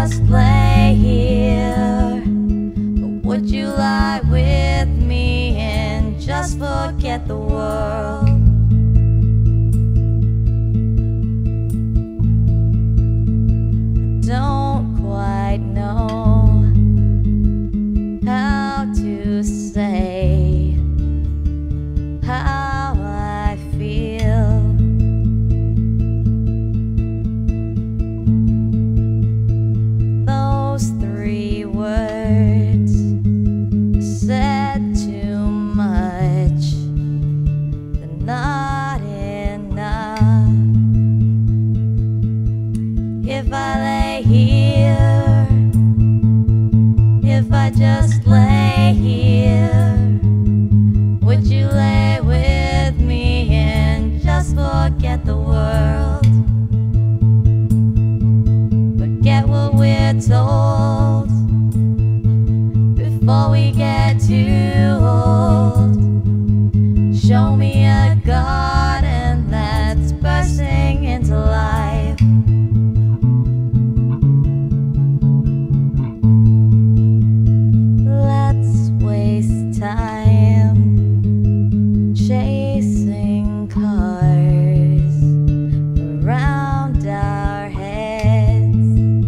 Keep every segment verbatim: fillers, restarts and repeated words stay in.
just lay here? Or would you lie with me and just forget the world? I don't quite know how to say how I feel. Those three words said too much, but not enough. If I lay here, if I just lay here, would you lay with me and just forget the world? Forget what we're told before we get too old. Show me a garden that's bursting into life. Let's waste time chasing cars around our heads.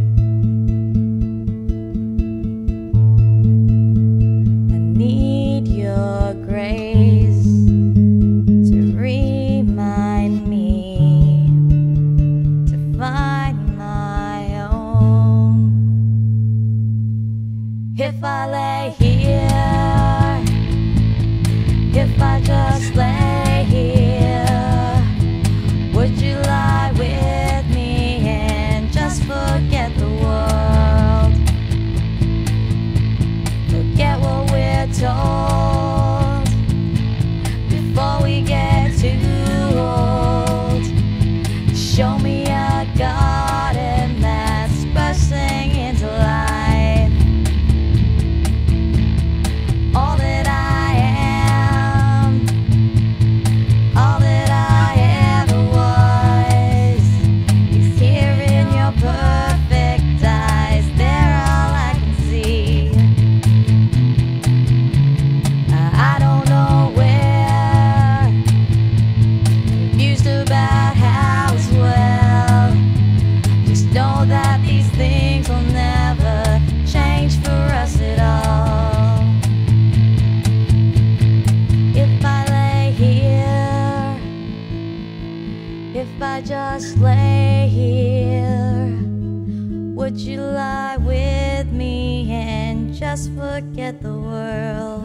I need your grace to remind me to find my own. If I lay here, if I just lay here, would you lie with me and just forget the world? Forget what we're told before we get too old. Show me a garden that's bursting into life. All that I am, all that I ever was, is here in your perfect eyes. They're all I can see. I don't know where, confused about how as well. Just know that these things will never change for us at all. If I lay here, if I just lay here, would you lie with me and just forget the world?